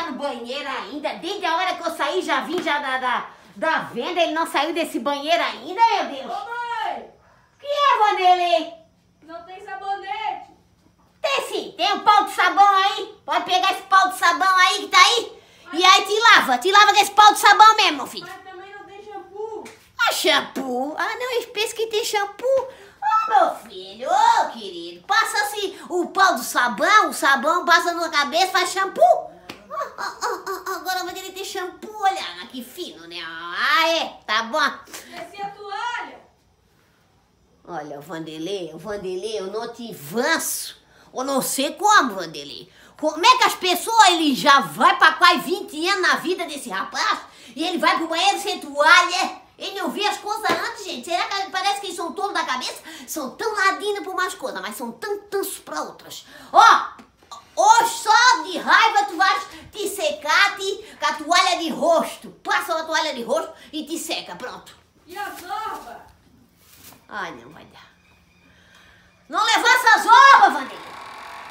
no banheiro ainda. Desde a hora que eu saí, já vim da venda. Ele não saiu desse banheiro ainda, meu Deus. Ô, mãe! O que é, Vanderlei? Não tem sabonete. Tem sim. Tem um pau de sabão aí. Pode pegar esse pau de sabão aí que tá aí. E aí te lava. Te lava com esse pau de sabão mesmo, meu filho. Mas também não tem shampoo. Ah, shampoo? Ah, não, eu penso que tem shampoo. Ah, meu filho, ô querido, passa assim o pau do sabão, o sabão passa na cabeça, faz shampoo. Agora vai querer ter shampoo, olha, que fino, né? Ah, é, tá bom. Desci a toalha. Olha, Vanderlei, eu não te avanço. Eu não sei como, Vanderlei. Como é que as pessoas, ele já vai pra quase 20 anos na vida desse rapaz e ele vai pro banheiro sem toalha? Ele não vê as coisas antes, gente. Será que parece que eles são tolos da cabeça? São tão ladinos por umas coisas, mas são tão tansos pra outras. Ó, hoje só de raiva tu vais te secar com a toalha de rosto. Passa uma toalha de rosto e te seca, pronto. E a zorba? Ai, não vai dar. Não levar essa zorba, Vanderlei.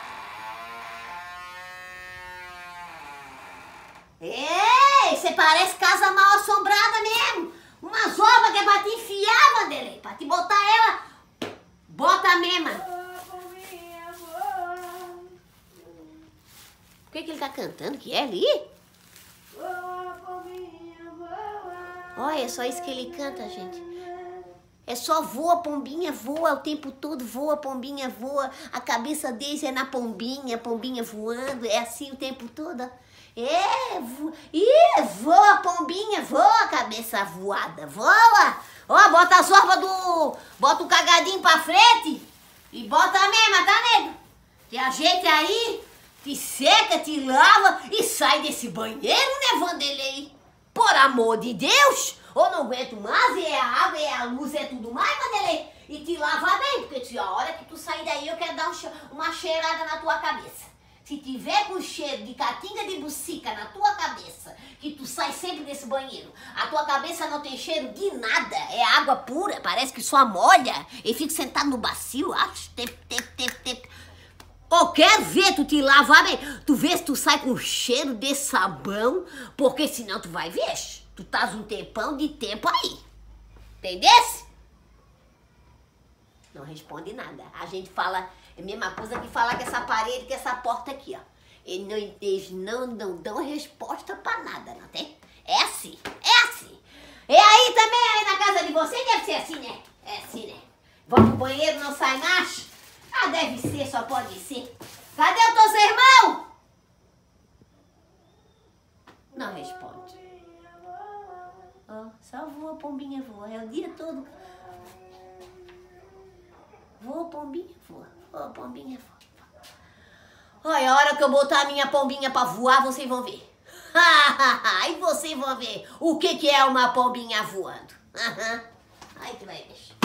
Ei, você parece casa mal assombrada mesmo. Uma zorba que é pra te enfiar, Vanderlei. Pra te botar ela, bota a mesma. O que ele tá cantando? Que é ali? Olha, é só isso que ele canta, gente. É só voa, pombinha, voa o tempo todo, voa, pombinha, voa. A cabeça deles é na pombinha, pombinha voando, é assim o tempo todo. Voa, pombinha, voa, cabeça voada, voa. Ó, bota a zorba bota o cagadinho pra frente e bota a mesma, tá, nego? Que a gente aí te seca, te lava e sai desse banheiro, né, Vanderlei? Por amor de Deus! Eu não aguento mais, é a água, é a luz, é tudo mais, Vanderlei. E te lava bem, porque a hora que tu sair daí eu quero dar uma cheirada na tua cabeça. Se tiver com cheiro de catinga de bucica na tua cabeça, que tu sai sempre desse banheiro, a tua cabeça não tem cheiro de nada, é água pura, parece que só molha. E fica sentado no bacio, acho, Eu quero ver tu te lavar bem. Tu vê se tu sai com cheiro de sabão, porque senão tu vai ver. Tu estás um tempão de tempo aí. Entendesse? Não responde nada. A gente fala, é a mesma coisa que falar que essa parede, que essa porta aqui, ó. Eles não dão resposta pra nada, não tem? É assim, é assim. E aí também, aí na casa de vocês deve ser assim, né? É assim, né? Vão pro banheiro, não sai mais? Ah, deve ser, só pode ser. Cadê o teu irmão? Não responde. Ó, só voa, pombinha, voa. É o dia todo. Voa, pombinha, voa. Voa, pombinha, voa. Olha, a hora que eu botar a minha pombinha pra voar, vocês vão ver. Aí vocês vão ver o que é uma pombinha voando. Aí tu vai ver.